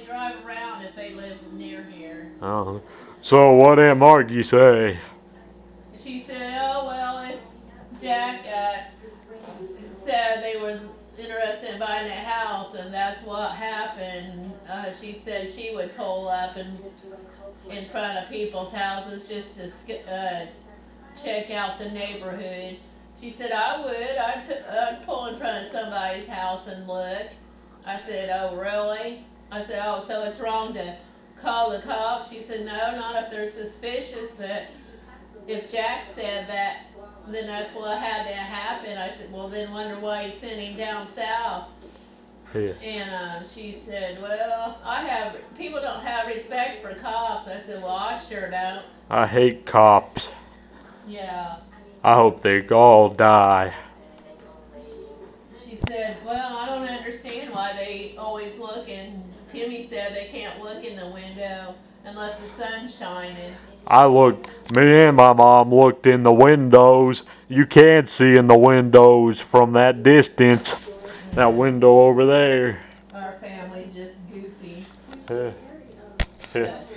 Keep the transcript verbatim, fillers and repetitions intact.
they drive around if they live near here. Uh-huh. So what did Margie say? She said, oh, well, if Jack uh, said they was interested in buying a house and that's what happened, uh, she said she would pull up and in front of people's houses just to uh, check out the neighborhood. She said, I would. I'd, t- I'd pull in front of somebody's house and look. I said, oh, really? I said, oh, so it's wrong to call the cops? She said, no, not if they're suspicious, but if Jack said that, then that's what had to happen. I said, well, then wonder why he sent him down south. Yeah. And uh, she said, well, I have, people don't have respect for cops. I said, well, I sure don't. I hate cops. Yeah. I hope they all die. She said, well, I don't understand why they always look, and Timmy said they can't look in the window unless the sun's shining. I looked, me and my mom looked in the windows. You can see in the windows from that distance. That Yeah. window over there. Our family's just goofy. Yeah. Yeah.